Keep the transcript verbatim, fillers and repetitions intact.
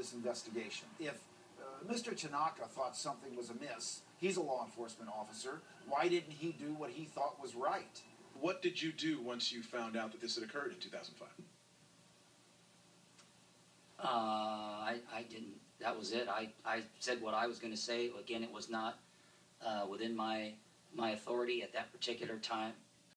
this investigation. If uh, Mister Tanaka thought something was amiss, he's a law enforcement officer, why didn't he do what he thought was right? What did you do once you found out that this had occurred in two thousand five? Uh, I, I didn't, that was it. I, I said what I was going to say. Again, it was not uh, within my, my authority at that particular time.